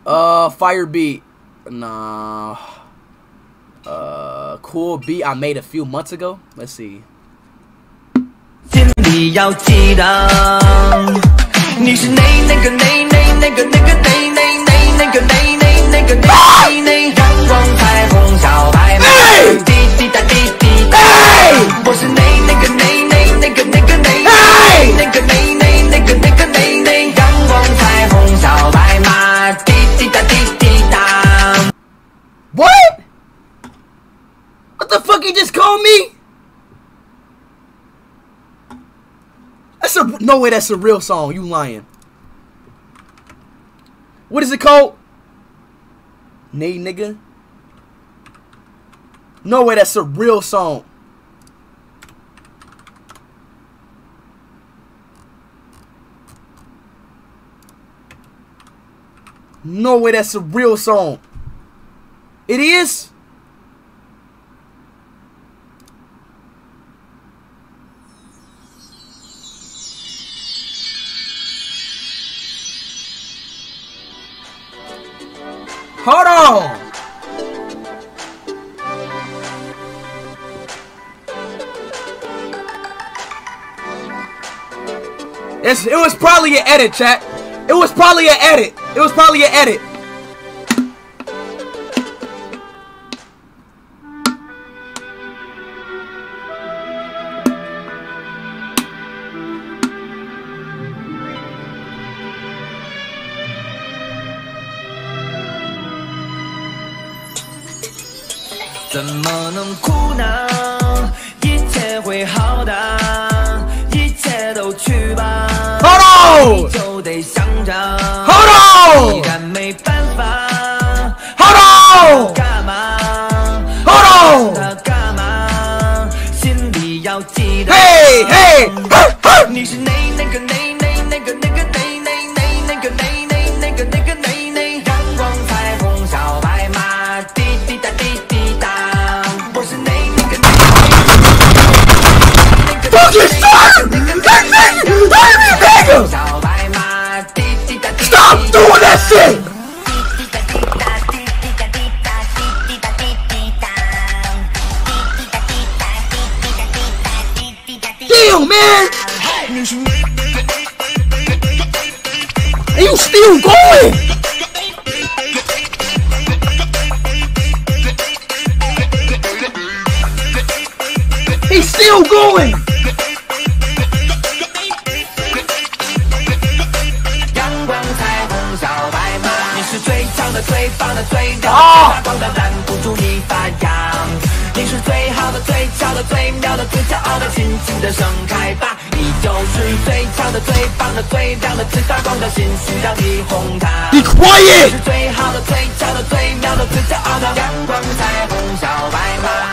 Fire beat. Nah. Cool beat I made a few months ago. Let's see. What? What the fuck he just called me? That's a no way. That's a real song. You lying? What is it called? Nay nigga. No way. That's a real song. No way. That's a real song. It is. Hold on. It was probably an edit, chat. It was probably an edit. It was probably an edit. Hold on! Hey, hey! Stop doing that shit! Damn, man! And you still going? He's still going! Be quiet!